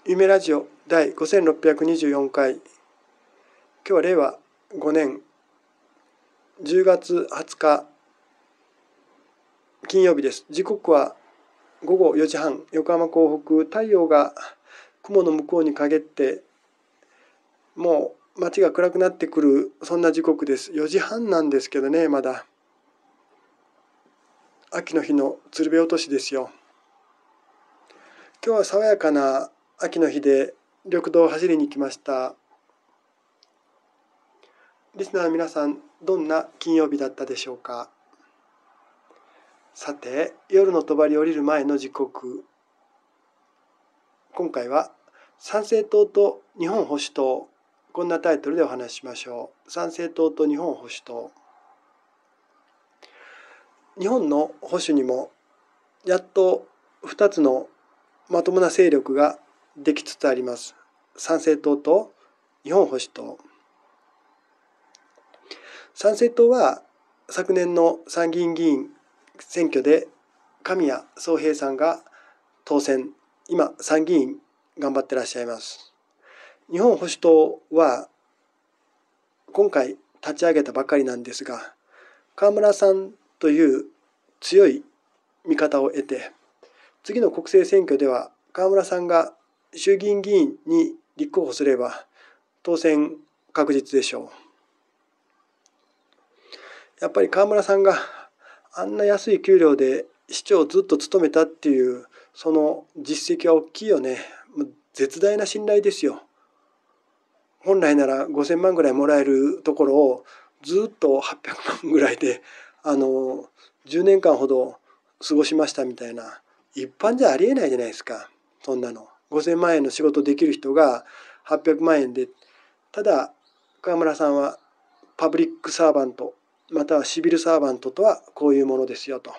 夢ラジオ第5624回。今日は令和5年10月20日金曜日です。時刻は午後4時半、横浜港北。太陽が雲の向こうに陰って、もう街が暗くなってくる、そんな時刻です。4時半なんですけどね、まだ秋の日の鶴瓶落としですよ。今日は爽やかな秋の日で緑道を走りに来ました。リスナーの皆さん、どんな金曜日だったでしょうか。さて、夜の帳降りる前の時刻、今回は参政党と日本保守党、こんなタイトルでお話ししましょう。参政党と日本保守党。日本の保守にもやっと2つのまともな勢力ができつつあります。参政党と日本保守党。参政党は昨年の参議院議員選挙で神谷宗平さんが当選、今参議院頑張ってらっしゃいます。日本保守党は今回立ち上げたばかりなんですが、河村さんという強い味方を得て、次の国政選挙では河村さんが衆議院議員に立候補すれば当選確実でしょう。やっぱり河村さんがあんな安い給料で市長をずっと務めたっていう、その実績は大きいよね。絶大な信頼ですよ。本来なら5000万ぐらいもらえるところをずっと800万ぐらいで10年間ほど過ごしましたみたいな、一般じゃありえないじゃないですか。そんなの5000万円の仕事できる人が800万円で、ただ河村さんはパブリックサーバントまたはシビルサーバントとはこういうものですよと。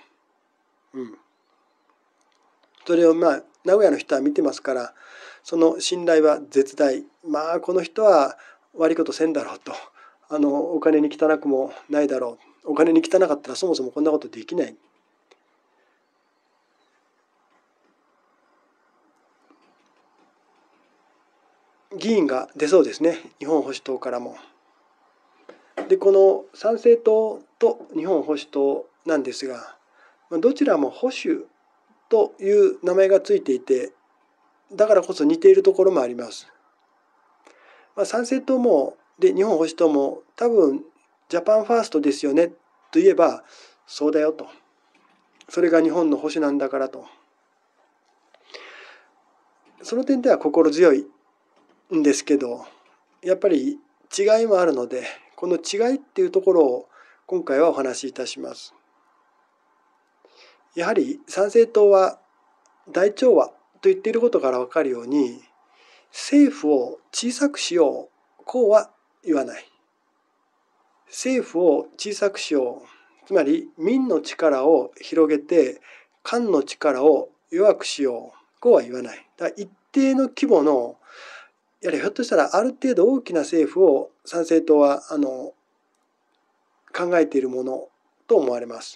それを名古屋の人は見てますから、その信頼は絶大。この人は悪いことせんだろうと。お金に汚くもないだろう。お金に汚かったらそもそもこんなことできない。議員が出そうですね、日本保守党からも。で、この参政党と日本保守党なんですが、どちらも保守という名前がついていて、だからこそ似ているところもあります。参政党もで日本保守党も多分ジャパンファーストですよねと言えばそうだよと。それが日本の保守なんだからと。その点では心強いんですけど、やっぱり違いもあるので、この違いっていうところを今回はお話しいたします。やはり参政党は大調和と言っていることから分かるように、政府を小さくしよう、こうは言わない。政府を小さくしよう、つまり民の力を広げて官の力を弱くしよう、こうは言わない。だから一定の規模の、やはりひょっとしたらある程度大きな政府を参政党は考えているものと思われます。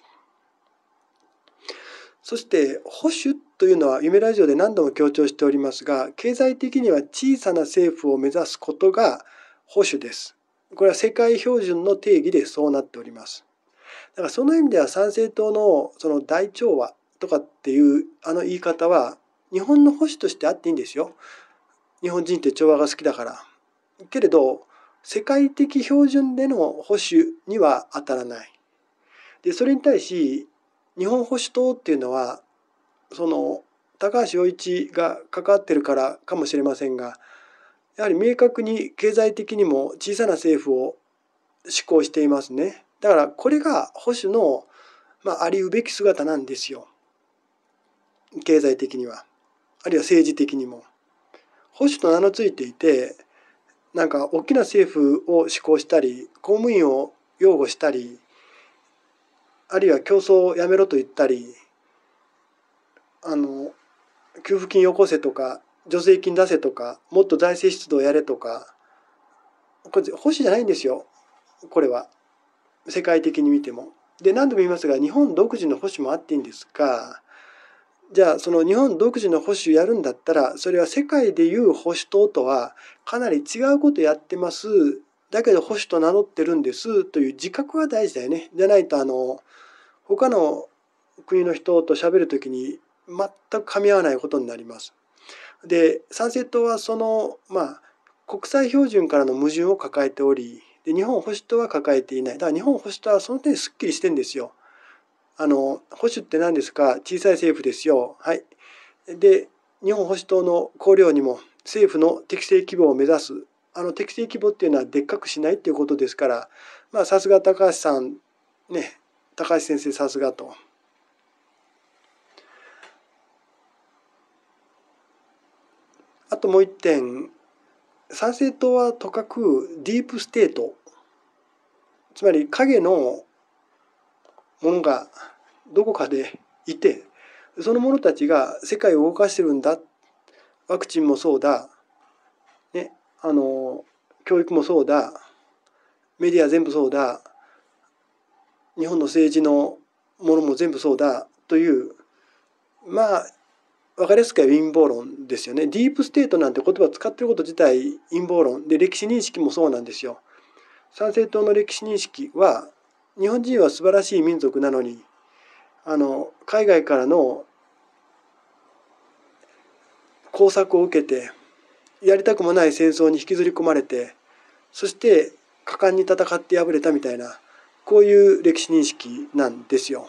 そして保守というのは夢ラジオで何度も強調しておりますが、経済的には小さな政府を目指すことが保守です。これは世界標準の定義でそうなっております。だからその意味では参政党のその大調和とかっていう言い方は日本の保守としてあっていいんですよ。日本人って調和が好きだから。けれど世界的標準での保守には当たらない。でそれに対し日本保守党っていうのはその高橋洋一が関わってるからかもしれませんが、やはり明確に経済的にも小さな政府を施行していますね。だからこれが保守の、ありうべき姿なんですよ。経済的には、あるいは政治的にも。保守と名のついていて、なんか大きな政府を施行したり、公務員を擁護したり、あるいは競争をやめろと言ったり、給付金よこせとか、助成金出せとか、もっと財政出動やれとか、これ保守じゃないんですよ。これは世界的に見ても。で何度も言いますが、日本独自の保守もあっていいんですが、 じゃあその日本独自の保守やるんだったら、それは世界でいう保守党とはかなり違うことやってます。だけど保守と名乗ってるんですという自覚は大事だよね。じゃないと他の国の人と喋るときに全く噛み合わないことになります。で、参政党はその国際標準からの矛盾を抱えており、で日本保守党は抱えていない。だから日本保守党はその点すっきりしてんですよ。保守って何ですか？小さい政府ですよ。はい。で、日本保守党の綱領にも政府の適正規模を目指す。適正規模っていうのはでっかくしないっていうことですから、さすが高橋さん、ね、高橋先生さすがと。あともう一点、参政党はとかくディープステート、つまり影のものがどこかでいて、その者たちが世界を動かしてるんだ。ワクチンもそうだ、ね、教育もそうだ、メディア全部そうだ、日本の政治のものも全部そうだという、分かりやすくは陰謀論ですよね。ディープステートなんて言葉を使ってること自体陰謀論で、歴史認識もそうなんですよ。参政党の歴史認識は、日本人は素晴らしい民族なのに、海外からの工作を受けて、やりたくもない戦争に引きずり込まれて、そして果敢に戦って敗れたみたいな、こういう歴史認識なんですよ。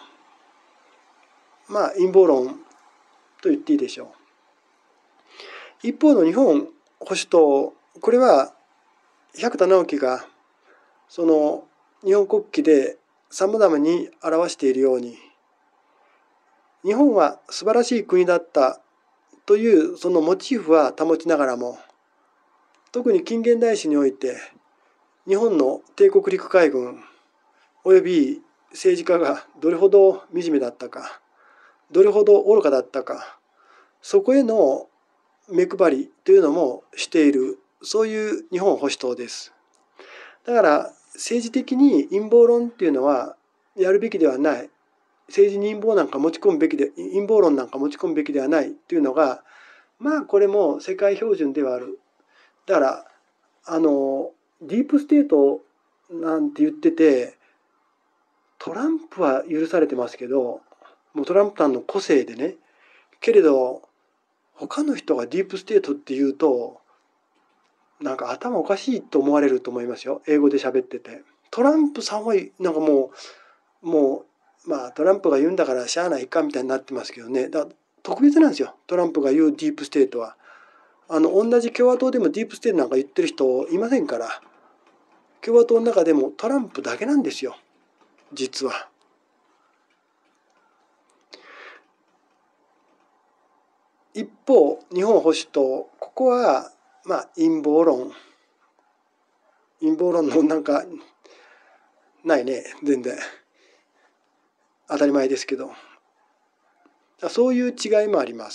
陰謀論と言っていいでしょう。一方の日本保守党、これは百田直樹がその日本国旗でさまざまに表しているように、日本は素晴らしい国だったというそのモチーフは保ちながらも、特に近現代史において日本の帝国陸海軍および政治家がどれほど惨めだったか、どれほど愚かだったか、そこへの目配りというのもしている、そういう日本保守党です。だから政治的に陰謀論っていうのはやるべきではない。政治に陰謀なんか持ち込むべきで、陰謀論なんか持ち込むべきではないっていうのが、これも世界標準ではある。だからディープステートなんて言ってて、トランプは許されてますけど、もうトランプさんの個性でね、けれど他の人がディープステートって言うと、なんか頭おかしいと思われると思いますよ。英語で喋ってて。トランプさんはなんかもうトランプが言うんだからしゃあないかみたいになってますけどね。だから特別なんですよ。トランプが言うディープステートは。同じ共和党でもディープステートなんか言ってる人いませんから。共和党の中でもトランプだけなんですよ。実は。一方、日本保守党、ここは陰謀論のなんかないね、全然。当たり前ですけど。そういう違いもあります。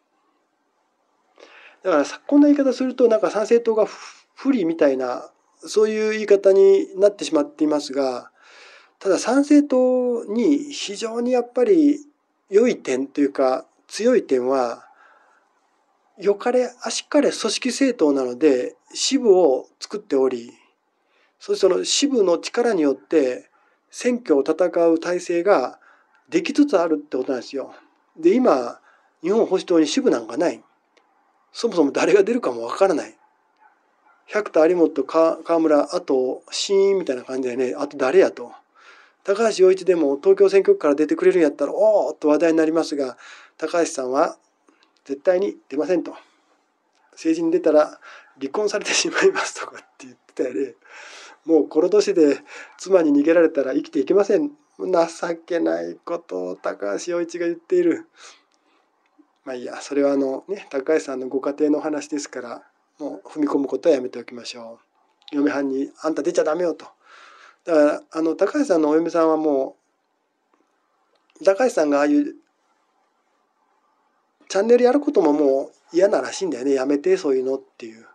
だからこんな言い方するとなんか参政党が不利みたいな、そういう言い方になってしまっていますが、ただ参政党に非常にやっぱり良い点というか強い点は、よかれあしかれ組織政党なので支部を作っており、そしてその支部の力によって選挙を戦う体制ができつつあるってことなんですよ。で、今日本保守党に支部なんかない。そもそも誰が出るかもわからない。百田有本、河村、あとシーンみたいな感じでね、あと誰やと。高橋洋一でも東京選挙区から出てくれるんやったらおーっと話題になりますが、高橋さんは絶対に出ませんと。政治に出たら離婚されてしまいますとかって言ってたよね。もうこの年で妻に逃げられたら生きていけません。情けないことを高橋洋一が言っている。いいや、それは高橋さんのご家庭の話ですから、もう踏み込むことはやめておきましょう。嫁はんにあんた出ちゃダメよと。だから高橋さんのお嫁さんはもう、高橋さんがああいうチャンネルやることももう嫌ならしいんだよね。やめてそういうのっていう。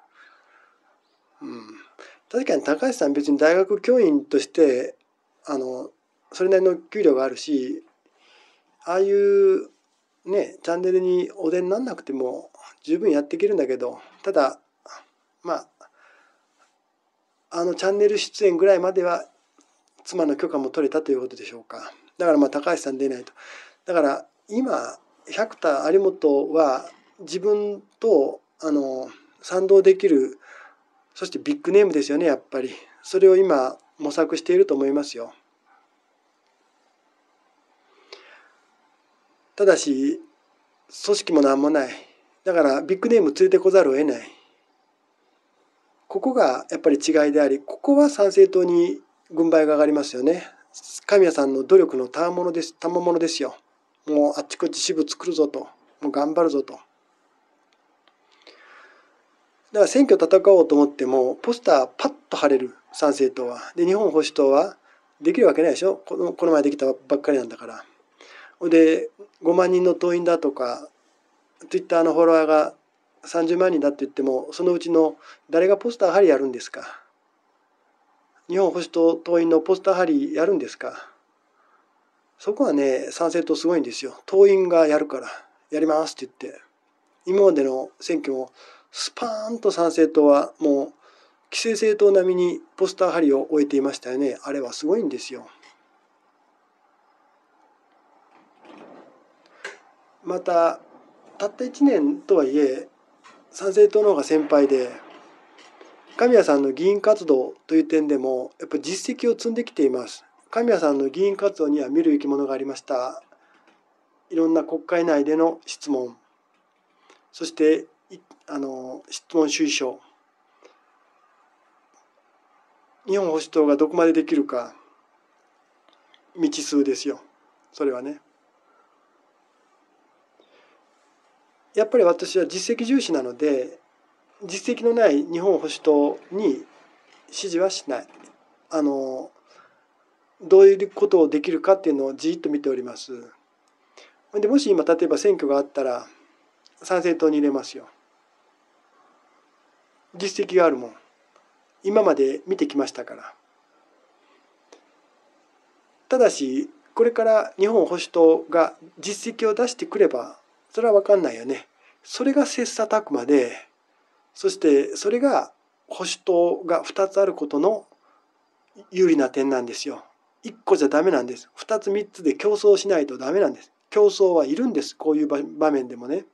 確かに高橋さん別に大学教員としてそれなりの給料があるし、ああいうね、チャンネルにお出になんなくても十分やっていけるんだけど、ただチャンネル出演ぐらいまでは妻の許可も取れたということでしょうか。だから高橋さん出ないと。だから今百田有本は自分と賛同できる、そしてビッグネームですよね、やっぱり。それを今模索していると思いますよ。ただし組織も何もない。だからビッグネーム連れてこざるを得ない。ここがやっぱり違いであり、ここは参政党に軍配が上がりますよね。神谷さんの努力の賜物ですよ。もうあっちこっち支部作るぞと、もう頑張るぞと。だから選挙戦おうと思ってもポスターパッと貼れる、参政党は。で日本保守党はできるわけないでしょ。この前できたばっかりなんだから。で5万人の党員だとか Twitter のフォロワーが30万人だって言っても、そのうちの誰がポスター貼りやるんですか。日本保守党党員のポスター貼りやるんですか。そこはね、参政党すごいんですよ。党員がやるからやりますって言って、今までの選挙もスパーンと参政党はもう既成政党並みにポスター貼りを終えていましたよね。あれはすごいんですよ。またたった1年とはいえ参政党の方が先輩で、神谷さんの議員活動という点でもやっぱり実績を積んできています。神谷さんの議員活動には見るべきものがありました。いろんな国会内での質問、そして質問主意書、日本保守党がどこまでできるか、未知数ですよ。それはね。やっぱり私は実績重視なので、実績のない日本保守党に支持はしない。どういうことをできるかっていうのをじっと見ております。でもし今例えば選挙があったら参政党に入れますよ。実績があるもん。今まで見てきましたから。ただしこれから日本保守党が実績を出してくればそれは分かんないよね。それが切磋琢磨で、そしてそれが保守党が2つあることの有利な点なんですよ。1個じゃダメなんです。2つ3つで競争しないとダメなんです。競争はいるんです。こういう場面でもね。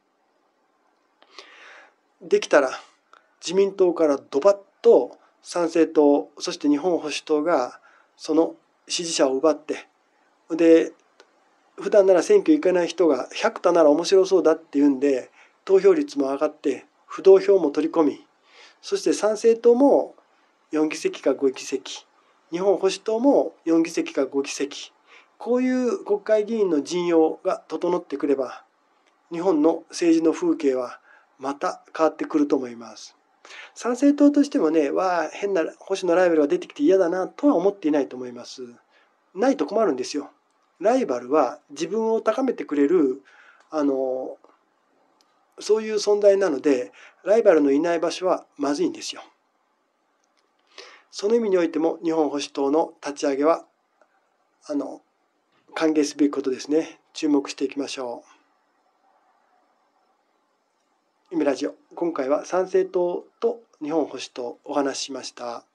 できたら自民党からドバッと参政党、そして日本保守党がその支持者を奪って、で普段なら選挙行かない人が百田なら面白そうだっていうんで投票率も上がって不動票も取り込み、そして参政党も4議席か5議席、日本保守党も4議席か5議席、こういう国会議員の陣容が整ってくれば日本の政治の風景はまた変わってくると思います。参政党としてもね、変な保守のライバルが出てきて嫌だなとは思っていないと思います。ないと困るんですよ。ライバルは自分を高めてくれるそういう存在なので、ライバルのいない場所はまずいんですよ。その意味においても日本保守党の立ち上げは歓迎すべきことですね。注目していきましょう。イメラジオ、今回は参政党と日本保守党お話ししました。